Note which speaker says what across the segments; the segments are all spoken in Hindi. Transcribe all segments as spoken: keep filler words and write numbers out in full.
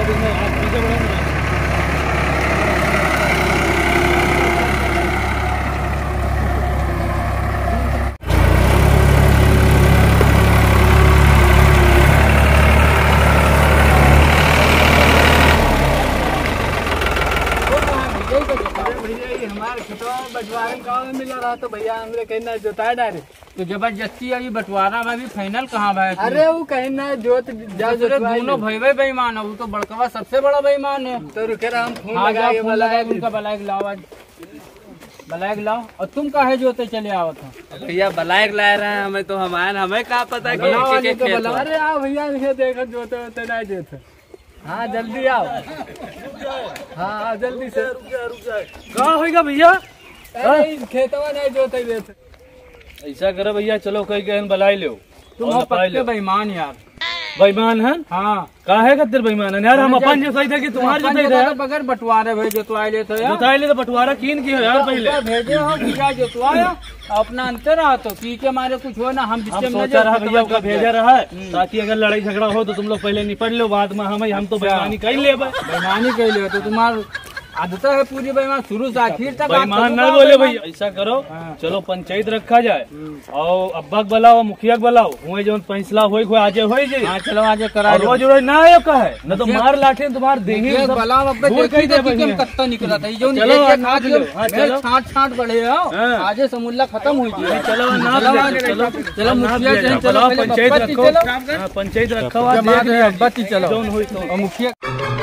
Speaker 1: बंटवारे में मिल रहा तो भैया हमरे कहीं ना जोता डायरेक्ट तो जबरदस्ती अभी बंटवारा में भी फाइनल कहाँ भाई? अरे वो कहीं ना जोत दोनों भाई भाई बेईमान है, वो तो बड़कवा सबसे बड़ा बेईमान है। तो रुके रहा हम फोन लगाए उनका बलायक लाओ आज बलायक लाओ। और तुम काहे जोते चले आवत हो?
Speaker 2: भैया बलायक ला रहे हैं हमें तो हमारे हमें कहा पता है।
Speaker 1: अरे आओ भैया देखो जोते होते ना जोते। हाँ जल्दी आओ। हाँ जल्दी से। रुक जाए रुक जाए
Speaker 2: कहाँ होगा भैया?
Speaker 1: खेतवा नहीं जोते देते।
Speaker 2: ऐसा करो भैया चलो कहीं कहीं बलाई लो।
Speaker 1: तुम हो पक्के बेईमान यार।
Speaker 2: बेईमान है?
Speaker 1: हाँ
Speaker 2: काहे खातिर बेईमान है यार? हम अपन जो सही थे कि तुम्हारे जो सही थे
Speaker 1: बगैर बंटवारे भाई जोतवाए ले तो यार
Speaker 2: जोतवाए ले तो बंटवारा कीन की है यार पहले
Speaker 1: भेजे हो क्या जोतवाया अपना अंतर रहा तो पी के मारे कुछ हो ना हम
Speaker 2: सोचा रहा भैया का भेजा रहा है ताकि अगर लड़ाई झगड़ा हो तो तुम लोग पहले निपट लो बाद में हमें हम तो बेईमानी कर ले
Speaker 1: बेईमानी कर ले तो तुम्हारा आदत है पूरी बेईमान शुरू से आखिर तक
Speaker 2: बेईमान ना बोले भैया। ऐसा करो चलो पंचायत रखा जाए और अब्बा बुलाओ मुखिया बुलाओ हुए जो फैसला हो आज हो
Speaker 1: हाँ चलो आज करा
Speaker 2: रोज रोज ना आयो का है न तो मार लाठे तुम्हारे देही
Speaker 1: कत्ता निकला था चलो छाट छाट बढ़े आज समुल्ला खत्म हुई थी।
Speaker 2: चलो चलो चलो मुखिया पंचायत रखो पंचायत रखो चलो
Speaker 1: मुखिया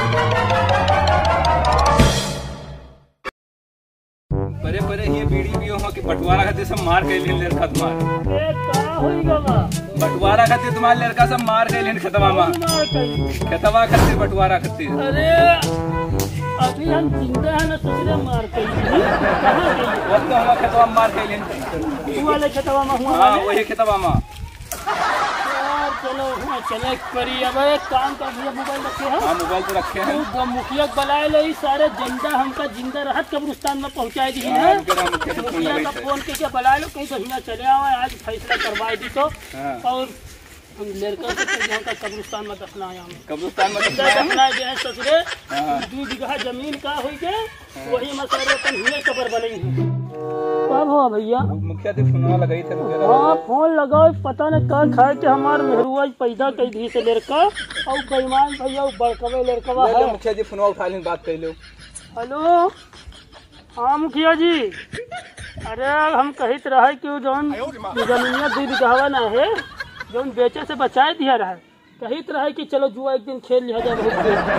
Speaker 2: परे परे ये बीड़ी भी हो कि बंटवारा खाते सब मार गए लड़का तुम्हारे बंटवारा खाते तुम्हारे लड़का सब मार गए खतवा माँ खतवा खाते बंटवारा खाते।
Speaker 3: अरे अभी हम जिंदा है ना ससुरे मार के
Speaker 2: वो तो हम खतवा मार गए
Speaker 3: वाले खतवा माँ हुआ
Speaker 2: हाँ वही खतवा माँ।
Speaker 3: चलो हाँ चले करी अब एक काम कर भैया मोबाइल रखे हैं
Speaker 2: हाँ मोबाइल तो रखे हैं
Speaker 3: तो मुखिया बुलाए ले सारे जिंदा हमका जिंदा रहत कब्रिस्तान में पहुँचाए दी है मुखिया का फोन करके बुलाए लो कहीं बहिना चले आओ आज फैसला करवाए दी तो और लड़का से कब्रिस्तान में दफनाया
Speaker 2: कब्रिस्तान में
Speaker 3: दफनाए गए ससुरे दो बीघा जमीन का हुई के वही मसरे हुए कब्र बनी कब हुआ भैया?
Speaker 2: मुखिया जी फोन लगाई थे
Speaker 3: हाँ फोन लगाओ पता नहीं कल खाए के हमारे मेहरुआ पैदा कर दी से लड़का और बेईमान भैया बड़कवे लड़कवा है।
Speaker 2: मुखिया जी फोन उठा लें बात कर लो।
Speaker 3: हेलो हाँ मुखिया जी अरे हम कहित रहे कि जौन जमीनिया दो बीघावा ना है जौन बेचे से बचाए दिया रहा कहित रहे कि चलो जुआ एक दिन खेल लिया जाए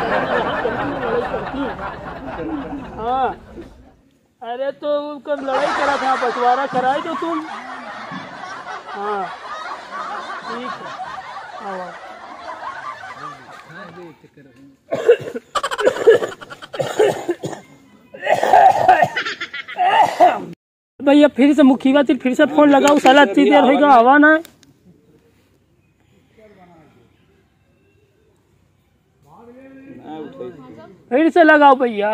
Speaker 3: हाँ अरे तो कब लड़ाई करा था बंटवारा कराए तो तुम हाँ ठीक है भैया फिर से मुखिया फिर से फोन लगाओ साला इतनी देर होगा हवा ना फिर से लगाओ भैया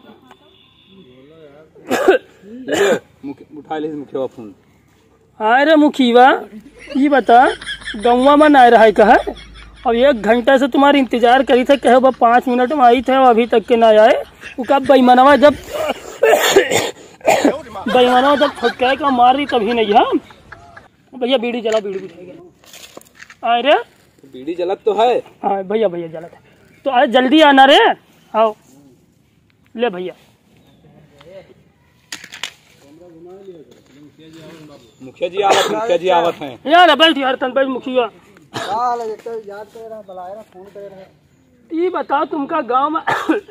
Speaker 2: उठा ले मुखिया फोन।
Speaker 3: अरे मुखिया ये बता गौवा में ना रहा कहा अब एक घंटा से तुम्हारी इंतजार करी थे कहे वह पाँच मिनट में आई थे अभी तक के ना आए वो कब बेईमानवा जब बेईमानवा जब फटकाए का मार रही तभी नहीं है भैया बीड़ी जला बीड़ी बिठाएगा। अरे
Speaker 2: बीड़ी जलत तो है
Speaker 3: हाँ भैया भैया जलत है तो अरे जल्दी आना रे आओ ले भैया
Speaker 2: मुखिया जी आवत मुखिया जी आवत हैं
Speaker 3: यार बैठ यार तन बैठ मुखिया
Speaker 1: याद कर रहा बुलाए रहा फोन कर रहा
Speaker 3: ये बताओ तुमका गांव में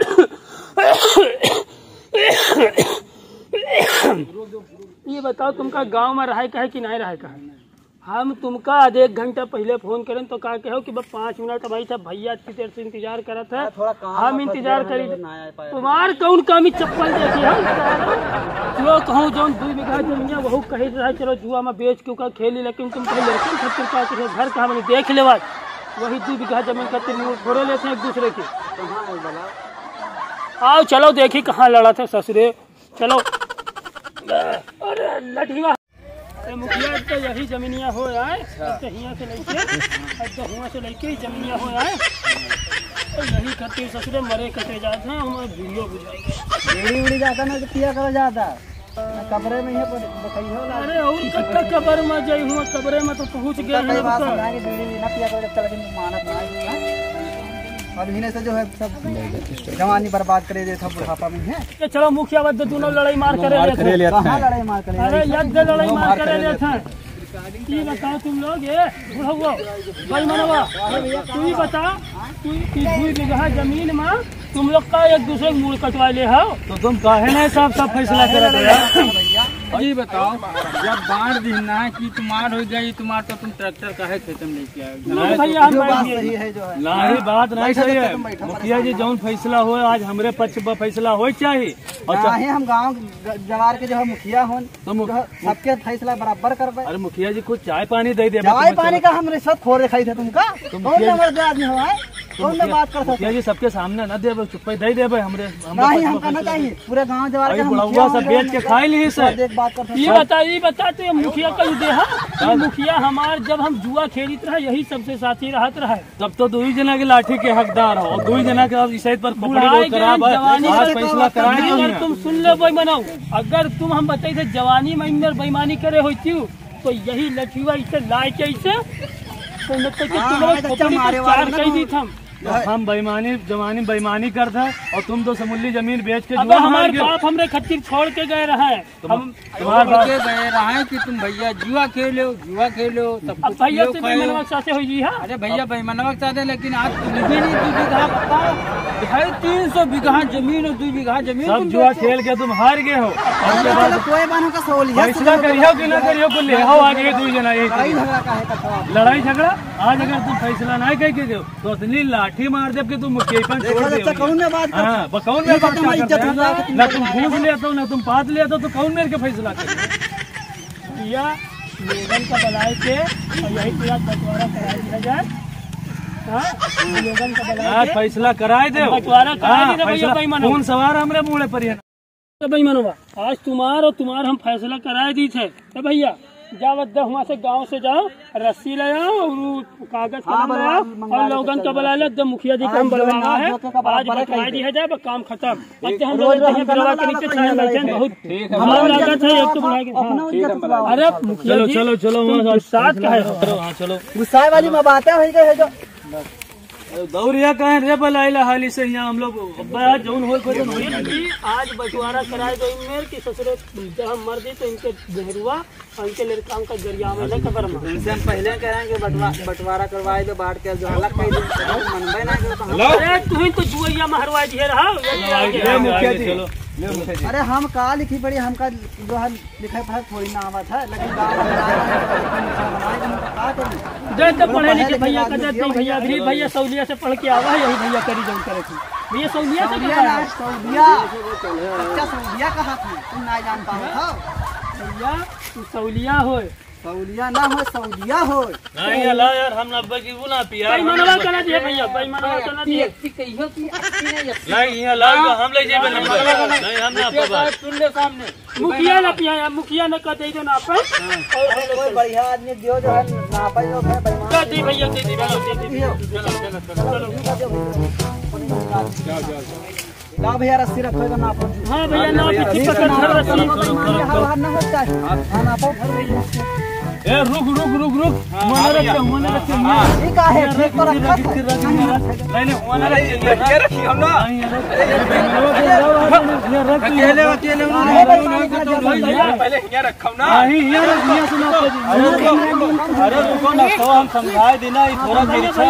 Speaker 3: ये बताओ तुमका गांव में रहे कहे कि नहीं रहे कहे हम तुमका आज एक घंटा पहले फोन करें तो कहा कहो कि बस पाँच मिनट भाई साहब भैया इतनी देर से इंतजार करा था हम इंतजार करी तुम्हार कौन कामी चप्पल देखी हम जो कहूँ जो दो बीघा जमीन वह कही रहा चलो जुआ में बेच के खेली लेकिन तुम कहीं लड़के खातिर का घर का हमने देख ले वही दो बीघा जमीन खातिर फोड़े लेते हैं एक दूसरे के। आओ चलो देखी कहाँ लड़ा था ससुरे चलो। अरे लठिया ए, मुखिया तो यही जमीनिया हो आए अब तो हियां से लेके अब तो हुआ से लेके ही जमीनिया हो आए तो यही खातिर ससुरे मरे कटे जाते हैं हम वीडियो बुझाएंगे
Speaker 1: बीड़ी उड़ी जाता ना तो पिया करो जाता कमरे में ही बताइए।
Speaker 3: अरे और कट्टा कबर में जाई हुआ कमरे में तो पहुंच गए हैं
Speaker 1: बात सुनाएंगे बीड़ी ना पिया करो चल के मानत ना और इन्हें से जो है सब जवानी बर्बाद करे दे था बुढ़ापा में है।
Speaker 3: ये चलो मुखिया बद दोनों लड़ाई मार करे रहे थे
Speaker 1: कहां लड़ाई मार करे
Speaker 3: अरे यद लड़ाई मार करे रहे थे ये बताओ तुम लोग ये बुढ़ा भाई मनवा तू ही बता तू दुई बीघा जमीन में तुम लोग का एक दूसरे को मूल कटवा ले हो
Speaker 2: तो तुम काहे नहीं सब सब फैसला करे
Speaker 1: जी बताओ जब बांट दीना है कि तुम्हार हो गई तुम्हार तो तुम ट्रैक्टर काहे खेतम लेके आए
Speaker 3: भैया हम बात
Speaker 1: सही है जो है
Speaker 2: नहीं बात नहीं सही है मुखिया जी जौन फैसला हो आज हमरे पक्ष पर फैसला हो चाहिए और
Speaker 1: चाहे हम गांव जवार के जो है मुखिया हो
Speaker 2: तो
Speaker 1: सबके फैसला बराबर करवाए।
Speaker 2: अरे मुखिया जी कुछ चाय पानी दे दे
Speaker 1: चाय पानी का हम रिश्वत खोर दिखाई थे तुमका कौन नंबर आदमी हो कौन ना बात कर सकते
Speaker 2: मुखिया जी सबके सामने न दे चुप दे दे हमरे
Speaker 1: नहीं हम करना चाहिए पूरे गांव जवार के
Speaker 2: बुढ़वा सब बेच के खाई ली सर
Speaker 1: एक बात कर
Speaker 3: ये बता ये बता तो मुखिया का दे है मुखिया हमार जब हम जुआ खेलित रहा यही सबसे साथी रहत रहा
Speaker 2: तब तो दो ही जना के लाठी के हकदार हो और दो ही जना के इस पर पकड़ी खराब है आज फैसला कराए
Speaker 3: अगर तुम सुन ले भाई मनाओ अगर तुम हम बताई थे जवानी में अंदर बेईमानी करे होती तो यही लठुआ इसे लाए के इसे तो मतलब कि तुम लोग खोपड़ी पर चार कही दी था
Speaker 2: हम बेईमानी जवानी बेईमानी करता और तुम तो समूली जमीन बेच के
Speaker 3: अगर हमारे बाप हमरे खच्चर छोड़ के गए रहे हम
Speaker 1: तुम्हारे बाप के गए रहे कि तुम भैया जुआ खेलो जुआ खेलो तब
Speaker 3: अब भैया से बेईमानवा चाहते हो जी है
Speaker 1: अरे भैया बेईमानवा चाहते लेकिन आज तुम भी नहीं दो बीघा ढाई तीन सौ बीघा जमीन और दो बीघा जमीन
Speaker 2: सब जुआ खेल के तुम हार गए हो
Speaker 1: कोई बानों का सवाल
Speaker 2: फैसला करियो कि ना करियो को ले आओ आगे दो जना लड़ाई झगड़ा आज अगर तुम फैसला नहीं कह के तो इतनी लाठी मार दे कि तुम मुखिया छोड़ दे कौन में बात हाँ कौन में बात ना तुम घूस लेते हो ना तुम पात लेते हो तो कौन मेरे के फैसला करे
Speaker 3: या लोगन का बुलाए के और यही पूरा बंटवारा करा दिया जाए लोगन का बुलाए
Speaker 2: फैसला कराए दे
Speaker 3: बंटवारा करा दे भैया बेईमान
Speaker 2: कौन सवार हमरे मुड़े पर
Speaker 3: तो बेईमानवा आज तुम्हार और तुम्हार हम फैसला कराए दी थे तो भैया जाओ वहाँ से गांव से जाओ रस्सी ले आओ और कागज कलम ले आओ और लोगन का बुला ले जब मुखिया जी का हम बुलवाना है आज बतवा दिया जाए काम खत्म हम लोग के नीचे छाया बैठे बहुत हमारा लागत है एक तो बुला अरे मुखिया
Speaker 2: चलो चलो चलो
Speaker 3: साथ का है
Speaker 2: हाँ चलो
Speaker 1: गुस्सा वाली में बात है जो
Speaker 2: दौरिया कहे रे बलाइला हाली से यहाँ हम लोग जौन हो
Speaker 3: आज बंटवारा कराए दो इनमें कि ससुरे जब हम मर गए तो इनके जहरुआ और इनके लड़का का जरिया में कबर में
Speaker 1: इनसे हम पहले कहेंगे बंटवारा करवाए दो बांट के जो अलग कह दे मनबे ना
Speaker 3: अरे तू ही तो जुआइया महरवा दिए रहा
Speaker 2: मुखिया जी
Speaker 1: अरे हम कहा लिखी पड़ी हमका जो है लिखा पढ़ा थोड़ी ना आवत है लेकिन
Speaker 3: दे तो पढ़े लिखे भैया का देते भैया गरीब भैया सौलिया से पढ़ के आवा है यही भैया करी जौन करे थी भैया सौलिया से
Speaker 1: सौलिया अच्छा सौलिया का हाथ में तुम ना जान पाओ
Speaker 3: भैया तू सौलिया हो
Speaker 1: सौलिया ना हो सौलिया हो
Speaker 2: नहीं ला यार हम नब्बे की वो ना पिया
Speaker 3: बेईमानवा करना दिए भैया बेईमानवा करना दिए
Speaker 2: नहीं यहाँ ला हम ले जेबे नहीं हम ना पाबा
Speaker 1: सुन ले सामने
Speaker 3: मुखिया ना पिया मुखिया ने कह दे जो ना पे
Speaker 1: और कोई बढ़िया आदमी दियो जो है ना पाई लोग है बेईमान
Speaker 3: कह दे भैया दे दे चलो चलो
Speaker 1: ना भैया रस्सी रखो तो ना पाओ
Speaker 3: हां भैया ना पीछे पकड़ धर रस्सी
Speaker 1: बाहर ना होता है हां ना पाओ
Speaker 2: ए रुक रुक रुक रुक मन रख मन रख
Speaker 1: ठीक है ठीक तो रखा
Speaker 2: नहीं नहीं मन रख ये रखी हम ना
Speaker 1: अकेले अकेले
Speaker 2: पहले यहाँ रखम ना नहीं यहाँ रख यहाँ सुना अरे रुको ना तो हम समझाए देना ये थोड़ा तिरछा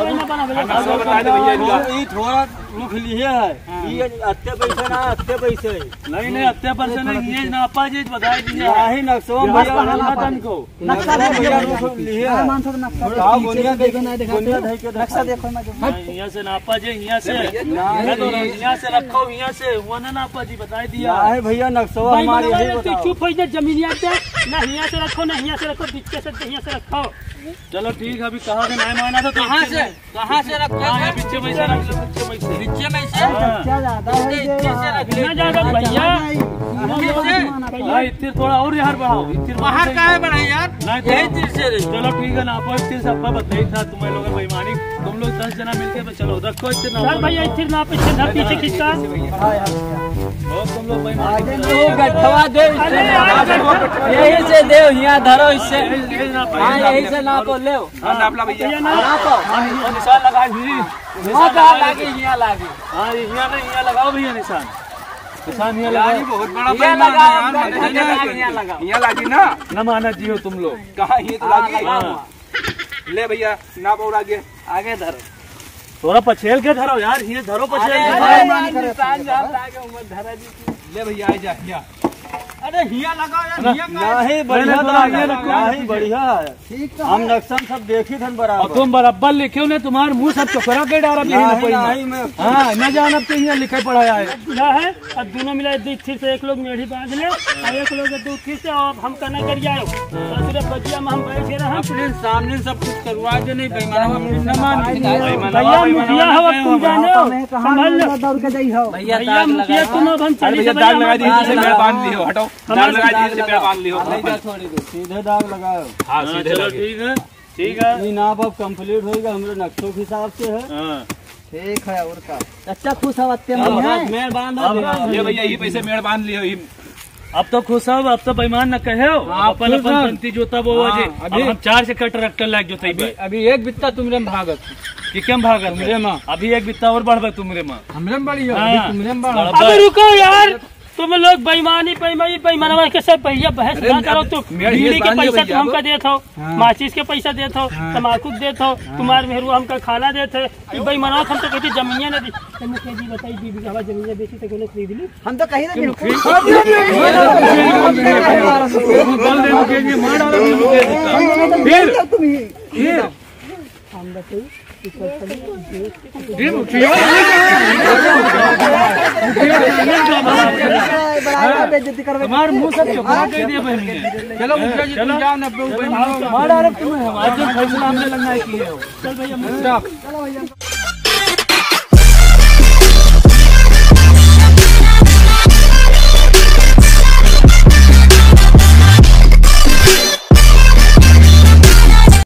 Speaker 2: है ये थोड़ा रुक लिए है ये अत्ते पैसे ना अत्ते पैसे नहीं नहीं अत्ते पैसे नहीं ये ना अपा जी बताए दीजिए ही नक्शा भैया ना तनको
Speaker 1: नक्शा भैया रुक लिए है मान तो नक्शा गांव गोनिया देखो ना देखो नक्शा देखो ना
Speaker 2: यहाँ से नापा जी यहाँ से यहाँ से रखो यहाँ से वो ना नापा जी बताए दिया
Speaker 1: है भैया नक्शा हमारे यही बताओ
Speaker 3: चुप हो जा जमीनिया पे ना यहाँ से रखो ना यहाँ से रखो बीच से यहाँ से रखो
Speaker 2: चलो ठीक है अभी कहा से नहीं माना था
Speaker 1: कहाँ से कहाँ से रखो
Speaker 2: पीछे पैसा रख लो पीछे पैसे
Speaker 1: नीचे में से क्या ज्यादा है
Speaker 3: इतना ज्यादा भैया
Speaker 2: हाँ, इतने थोड़ा और यार बढ़ाओ।
Speaker 1: बाहर का है बढ़ाए यार,
Speaker 2: नहीं तो-
Speaker 1: यही चीज से दे।
Speaker 2: चलो ठीक है ना, आप इतने सब बताइए था तुम्हें लोग बेईमानी, तुम लोग दस जना मिलके तो चलो रखो इतने
Speaker 3: यार भैया इतने ना पीछे ना पीछे खिसका।
Speaker 2: तुम लोग बेईमानी
Speaker 1: गठवा दे,
Speaker 3: अरे यार,
Speaker 1: यही से दे, यहाँ धरो इससे,
Speaker 2: हाँ,
Speaker 1: हाँ यही से नापो ले,
Speaker 2: नापला भैया
Speaker 3: भैया ना
Speaker 1: नापो,
Speaker 2: निशान लगा दी।
Speaker 1: वहाँ कहाँ लागे, यहाँ लागे,
Speaker 2: हाँ यहाँ नहीं, यहाँ लगाओ भैया निशान, निशान यहाँ लगाओ।
Speaker 1: बहुत बड़ा यहाँ लगाओ, यहाँ लगाओ,
Speaker 4: यहाँ लागी ना,
Speaker 2: न माना जियो तुम लोग।
Speaker 4: कहाँ ये तो लागी।
Speaker 2: हाँ।
Speaker 4: ले भैया नाप और आगे
Speaker 1: आगे धरो,
Speaker 2: थोड़ा पछेल के धरो यार, ये धरो पछेल के धरो।
Speaker 4: ले भैया आ जा यहाँ।
Speaker 1: अरे हिया लगाओ यार, हिया
Speaker 2: नहीं बढ़िया नहीं बढ़िया है,
Speaker 1: हम नक्शा सब देखी थे
Speaker 2: और तुम बराबर लिखे ने, तुम्हारे मुंह सब चकरा के डारा भी हाँ न जान अब यहाँ लिखे पढ़ाया है
Speaker 3: क्या है। अब दोनों मिला दो फिर से एक लोग मेढ़ी बांध ले और एक लोग दो फिर से, और हम करना कर जाओ सिर्फ बजिया में हम बैठे रहे।
Speaker 1: अपने सामने सब कुछ करवा दे, नहीं बेईमान अपने न मान।
Speaker 3: भैया मुखिया हो तुम जाने हो, संभल लो भैया मुखिया तुम, अब हम चले
Speaker 4: भैया दाग लगा दीजिए, पेड़ बांध लियो, हटाओ दाग लगा दीजिए, पेड़ बांध लियो।
Speaker 1: सीधे दाग लगाओ,
Speaker 4: हाँ सीधे
Speaker 2: चलो
Speaker 4: लगे।
Speaker 2: ठीक है ठीक है।
Speaker 1: ये नाप अब कंप्लीट होगा हमारे नक्शों के हिसाब से है।
Speaker 2: हाँ।
Speaker 1: ठीक है, और का अच्छा खुश हवते में मेड़ बांध
Speaker 2: अब-
Speaker 4: ये भैया ये पैसे मेड़ बांध लियो। ये
Speaker 2: अब तो खुश हो, अब तो बेईमान न कहे हो,
Speaker 1: हाँ,
Speaker 2: अपन
Speaker 1: खुश
Speaker 2: अपन
Speaker 1: हो।
Speaker 2: पंती जोता वो
Speaker 1: हाँ,
Speaker 2: वजे।
Speaker 1: अभी-
Speaker 2: अब हम चार से कट ट्रैक्टर लाग जोताई
Speaker 1: अभी
Speaker 2: बे।
Speaker 1: अभी एक बित्ता तुमरे में भागत,
Speaker 2: कि केम भागत
Speaker 1: तुमरे माँ
Speaker 2: अभी एक बित्ता और बढ़ तुमरे माँ।
Speaker 1: हमरे में बड़ी हो,
Speaker 2: हाँ।
Speaker 1: अभी तुमरे में बड़ा।
Speaker 2: बड़ा-
Speaker 3: अब रुको यार, तुम लोग बेईमानी बेईमानी बेईमानवा के सब भैया बहस ना करो। तुम
Speaker 4: मेरे
Speaker 3: बीड़ी
Speaker 4: ये
Speaker 3: के
Speaker 4: बांध लियो
Speaker 3: पैसा
Speaker 4: भैया,
Speaker 3: तुम हमका देत हो,
Speaker 1: हाँ।
Speaker 3: माचिस के पैसा देत हो,
Speaker 1: हाँ।
Speaker 3: तम्बाकू देत हो, तुम्हारे मेहरू हमका खाना देत है। ये बेईमानवा हम तो कहते जमीनिया ना दी। तुम मुखिया जी बताइए बीबी का जमीनिया बेची तो कोने खरीद ली।
Speaker 1: हम तो कहीं नहीं
Speaker 2: बोल दे मुझे ये मार डालो मुझे फिर फिर
Speaker 3: हम बताइए
Speaker 2: फिर मुखिया तुम्हारे मुंह सब चुपा के दिए बहन ने।
Speaker 1: चलो मुखिया जी तुम जाओ ना,
Speaker 2: मार डालो तुम्हें, हमारे फैसला हमने लगना है किए हो।
Speaker 3: चल भैया
Speaker 1: स्टॉप।